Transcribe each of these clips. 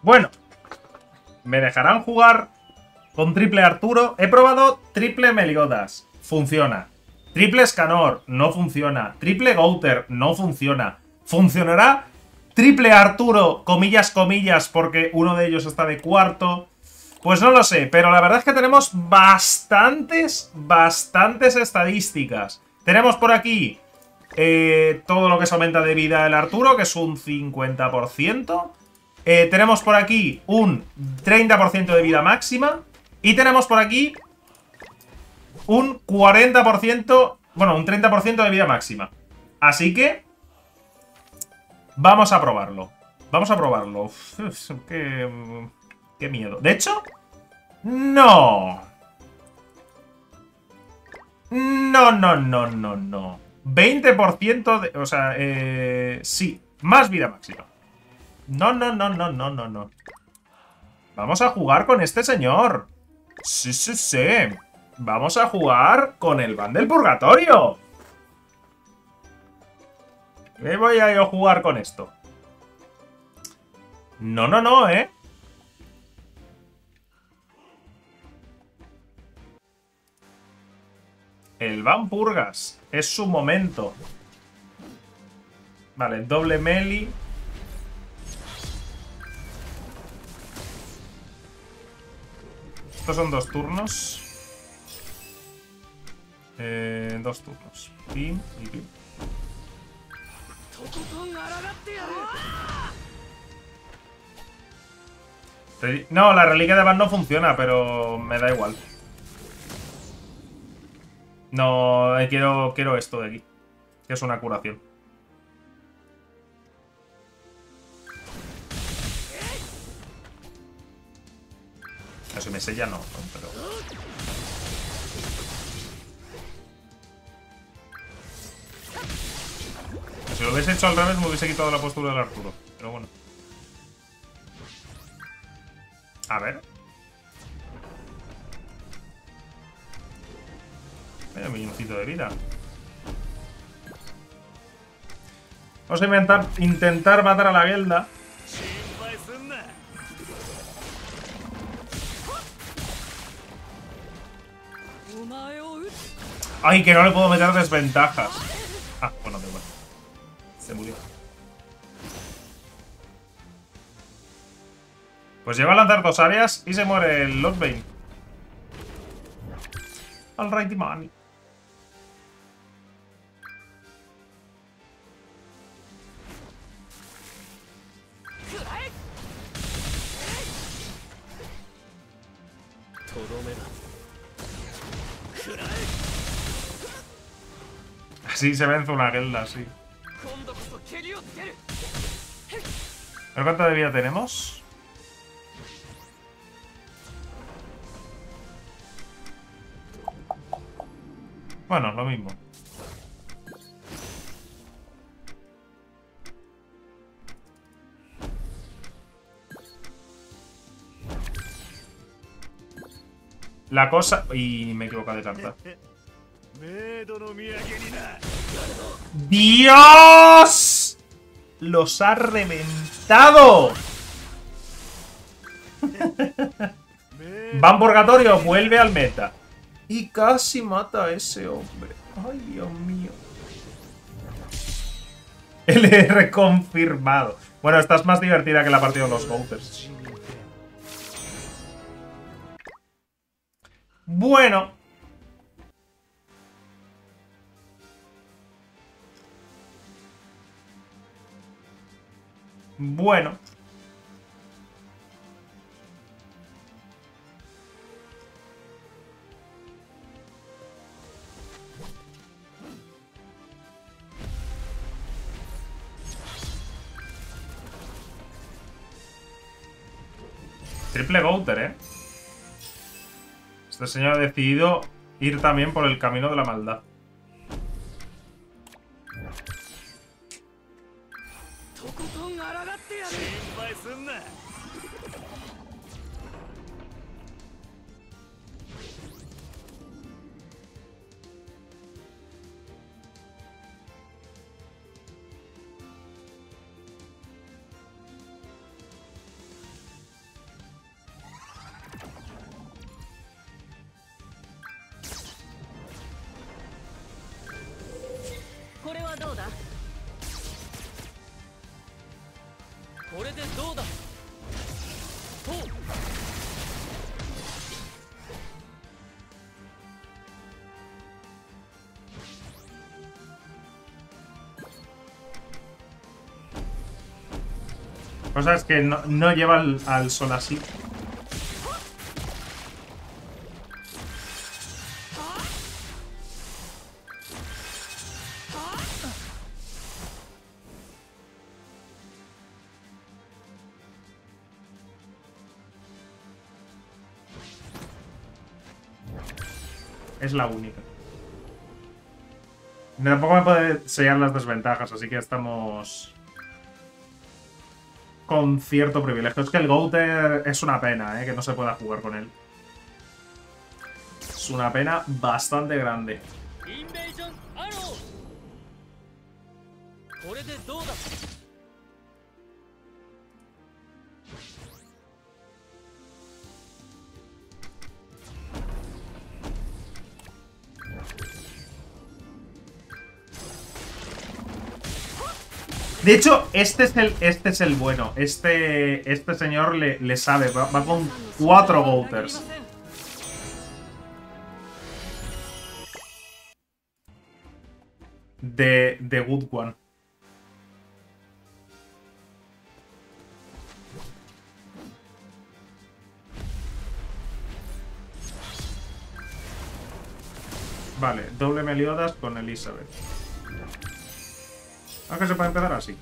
Bueno, ¿me dejarán jugar con triple Arturo? He probado triple Meliodas. Funciona. Triple Escanor. No funciona. Triple Gouter. No funciona. ¿Funcionará triple Arturo, comillas, comillas, porque uno de ellos está de cuarto? Pues no lo sé, pero la verdad es que tenemos bastantes estadísticas. Tenemos por aquí todo lo que se aumenta de vida el Arturo, que es un 50%. Tenemos por aquí un 30% de vida máxima. Y tenemos por aquí un 40%, bueno, un 30% de vida máxima. Así que vamos a probarlo. Vamos a probarlo. Uf, qué miedo. De hecho, no. No. 20% de... O sea, sí. Más vida máxima. No. Vamos a jugar con este señor. Sí. Vamos a jugar con el Ban del Purgatorio. ¿Qué voy a yo jugar con esto? No, ¿eh? El Ban Purgas. Es su momento. Vale, doble melee. Estos son 2 turnos. 2 turnos. Pim y pim. No, la reliquia de Ban no funciona, pero me da igual. No, quiero esto de aquí, que es una curación. Si me sella no, pero... Si lo hubiese hecho al revés me hubiese quitado la postura del Arturo. Pero bueno. A ver. Medio milloncito de vida. Vamos a intentar matar a la Gelda. Ay, que no le puedo meter desventajas. Ah, bueno, da igual. Se murió. Pues lleva a lanzar 2 áreas y se muere el Lordbane. Alrighty man. Así se vence una Gelda, sí. ¿Pero cuánta de vida tenemos? Bueno, lo mismo. La cosa... Y me he equivocado de carta. ¡Dios! ¡Los ha reventado! Ban Purgatorio vuelve al meta. Y casi mata a ese hombre. Ay, Dios mío. LR confirmado. Bueno, esta es más divertida que la partida de los Gouters. Bueno. Bueno. Triple Gouter, ¿eh? Este señor ha decidido ir también por el camino de la maldad. Cosa es que no lleva al sol así. Es la única. Tampoco me puede sellar las desventajas, así que estamos con cierto privilegio. Es que el Gouter es una pena, que no se pueda jugar con él. Es una pena bastante grande. De hecho, este es el bueno. Este señor le sabe. Va con 4 Gouters. De Good One. Vale, doble Meliodas con Elizabeth. Aunque se puede empezar así.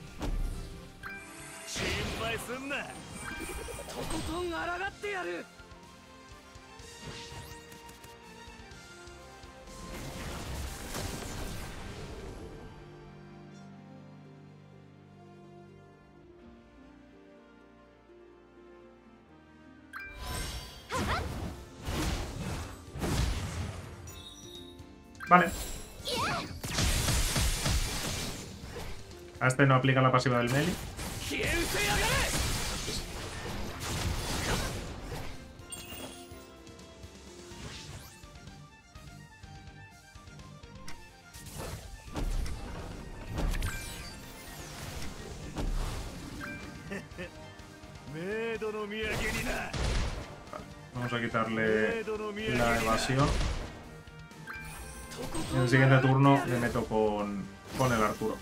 Vale. A este no aplica la pasiva del melee. Vamos a quitarle la evasión. En el siguiente turno le meto con el Arturo.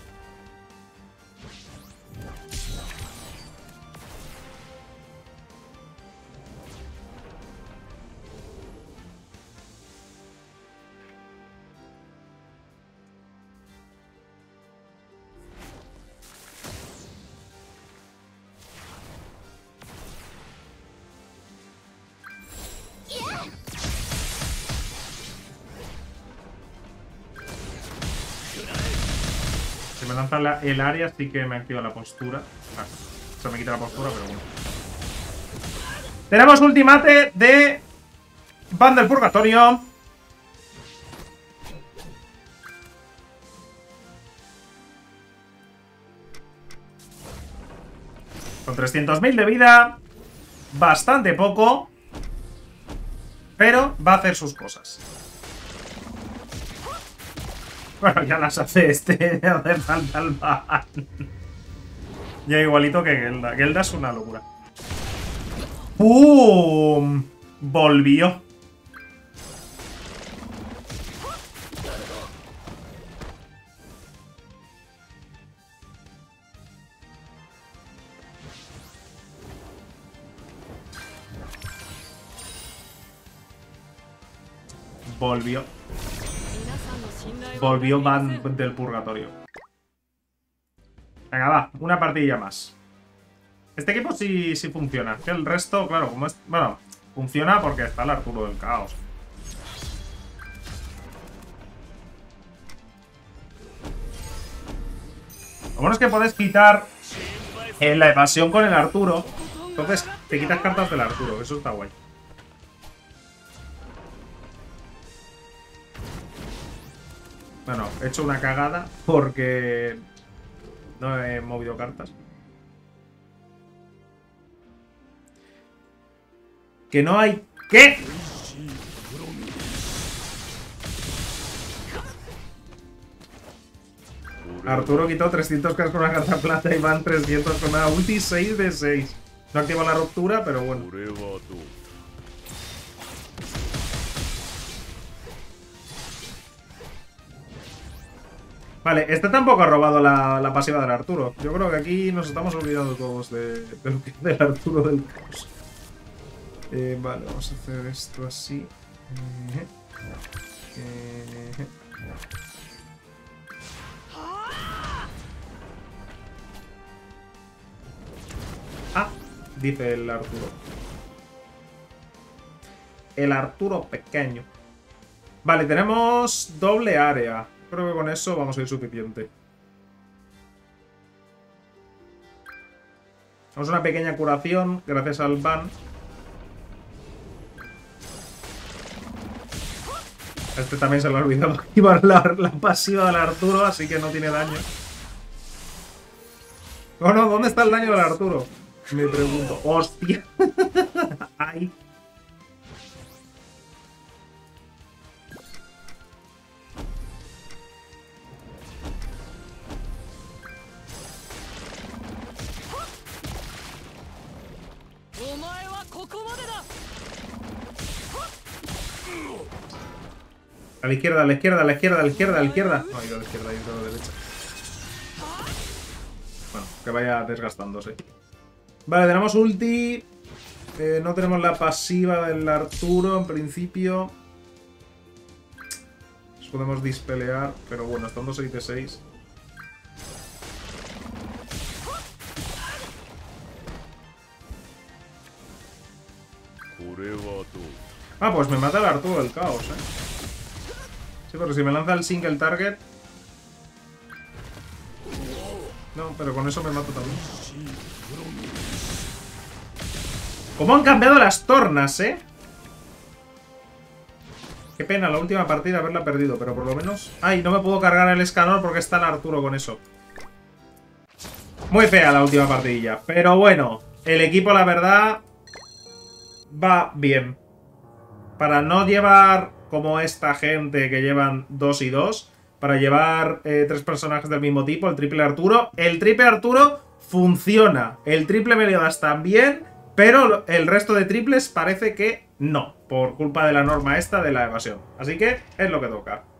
Si me lanza el área, sí que me activa la postura. Se me quita la postura, pero bueno. Tenemos ultimate de Van del Purgatorio. Con 300.000 de vida. Bastante poco. Pero va a hacer sus cosas. Bueno, ya las hace este. Hace falta el ban. Ya igualito que Gelda. Gelda es una locura. ¡Pum! Volvió. Volvió. Volvió Van del Purgatorio. Venga, va. Una partidilla más. Este equipo sí funciona. Que el resto, claro, como es... Bueno, funciona porque está el Arturo del Caos. Lo bueno es que puedes quitar la evasión con el Arturo. Entonces te quitas cartas del Arturo. Eso está guay. Bueno, he hecho una cagada porque no he movido cartas. Que no hay... ¿Qué? Arturo quitó 300k con una carta plata y van 300 con una ulti, 6 de 6. No activa la ruptura, pero bueno. Vale, este tampoco ha robado la pasiva del Arturo. Yo creo que aquí nos estamos olvidando todos de lo que es del Arturo del caos. Vale, vamos a hacer esto así. Ah, dice el Arturo. El Arturo pequeño. Vale, tenemos doble área. Creo que con eso vamos a ir suficiente. Vamos a una pequeña curación gracias al ban. A este también se le ha olvidado activar la pasiva del Arturo, así que no tiene daño. Oh no, ¿dónde está el daño del Arturo? Me pregunto. ¡Hostia! ¡Ay! A la izquierda, a la izquierda, a la izquierda, a la izquierda, a la izquierda. No, he ido a la izquierda, he ido a la derecha. Bueno, que vaya desgastándose. Vale, tenemos ulti. No tenemos la pasiva del Arturo, en principio. Nos podemos dispelear, pero bueno, estando 6 de 6. Ah, pues me mata el Arturo del caos, Sí, porque si me lanza el single target... No, pero con eso me mato también. ¿Cómo han cambiado las tornas, Qué pena la última partida haberla perdido, pero por lo menos... Ay, no me puedo cargar el escanor porque está el Arturo con eso. Muy fea la última partidilla. Pero bueno, el equipo, la verdad, va bien. Para no llevar como esta gente que llevan 2 y 2, para llevar 3 personajes del mismo tipo, el triple Arturo. El triple Arturo funciona. El triple Meliodas también, pero el resto de triples parece que no, por culpa de la norma esta de la evasión. Así que es lo que toca.